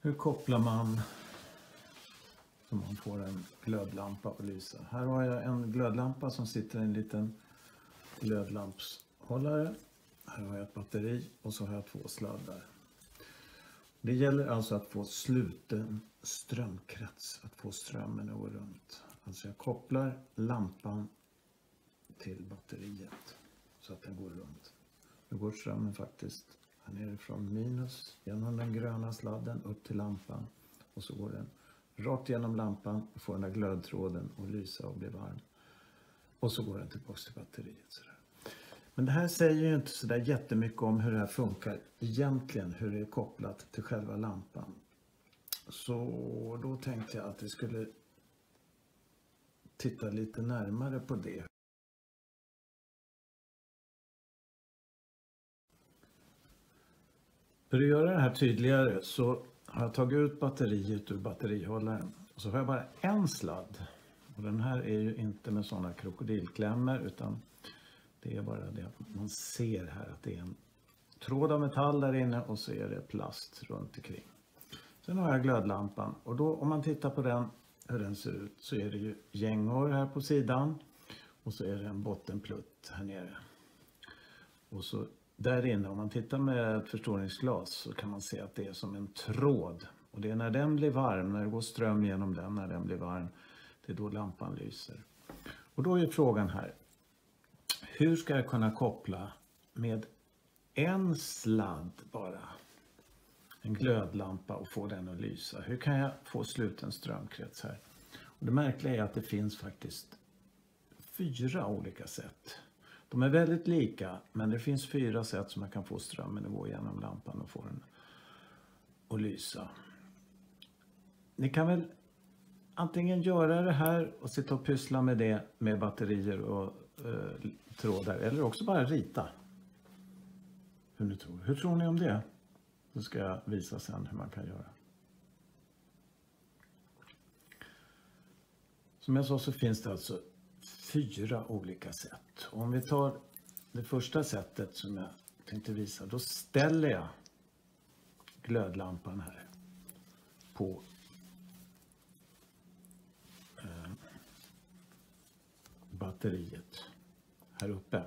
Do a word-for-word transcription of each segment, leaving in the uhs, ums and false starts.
Hur kopplar man så man får en glödlampa att lysa? Här har jag en glödlampa som sitter i en liten glödlampshållare. Här har jag ett batteri och så har jag två sladdar. Det gäller alltså att få sluten strömkrets, att få strömmen att gå runt. Alltså jag kopplar lampan till batteriet så att den går runt. Nu går strömmen faktiskt här nere från minus genom den gröna sladden upp till lampan. Och så går den rakt genom lampan och får den där glödtråden att lysa och bli varm. Och så går den tillbaka till batteriet. Sådär. Men det här säger ju inte så där jättemycket om hur det här funkar egentligen, hur det är kopplat till själva lampan. Så då tänkte jag att vi skulle titta lite närmare på det. För att göra det här tydligare så har jag tagit ut batteriet ur batterihållaren. Och så har jag bara en sladd. Och den här är ju inte med sådana krokodilklämmor utan det är bara det att man ser här att det är en tråd av metall där inne och så är det plast runt omkring. Sen har jag glödlampan och då om man tittar på den, hur den ser ut, så är det ju gängor här på sidan och så är det en bottenplutt här nere. Och så där inne, om man tittar med ett förstoringsglas så kan man se att det är som en tråd. Och det är när den blir varm, när det går ström genom den, när den blir varm, det är då lampan lyser. Och då är frågan här, hur ska jag kunna koppla med en sladd bara en glödlampa och få den att lysa? Hur kan jag få sluten strömkrets här? Och det märkliga är att det finns faktiskt fyra olika sätt. De är väldigt lika, men det finns fyra sätt som man kan få strömmen att gå igenom lampan och få den att lysa. Ni kan väl antingen göra det här och sitta och pyssla med det med batterier och eh, trådar, eller också bara rita. Hur ni tror. Hur tror ni om det? Så ska jag visa sen hur man kan göra. Som jag sa så finns det alltså fyra olika sätt. Och om vi tar det första sättet som jag tänkte visa, då ställer jag glödlampan här på eh, batteriet här uppe.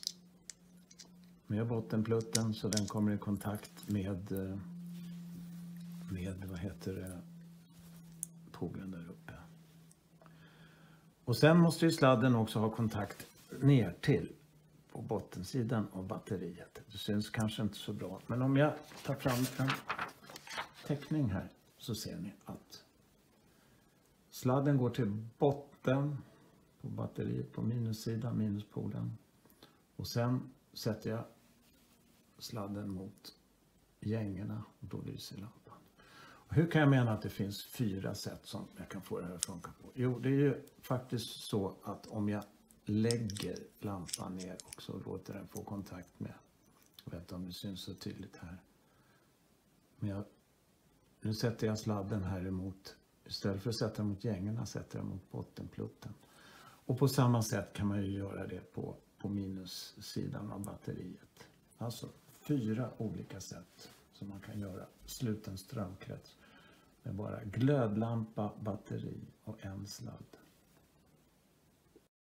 Med bottenplutten så den kommer i kontakt med med vad heter det, polen där uppe. Och sen måste ju sladden också ha kontakt ner till på bottensidan av batteriet. Det syns kanske inte så bra, men om jag tar fram en teckning här så ser ni att sladden går till botten på batteriet på minussidan, minuspolen. Och sen sätter jag sladden mot gängorna och då lyser lampan. Och hur kan jag mena att det finns fyra sätt som jag kan få det här att funka på? Jo, det är ju faktiskt så att om jag lägger lampan ner och så låter den få kontakt med, jag vet inte om det syns så tydligt här. Men jag, nu sätter jag sladden här emot, istället för att sätta mot gängorna sätter jag mot bottenplutten. Och på samma sätt kan man ju göra det på, på minussidan av batteriet. Alltså fyra olika sätt som man kan göra sluten strömkrets med bara glödlampa, batteri och en sladd.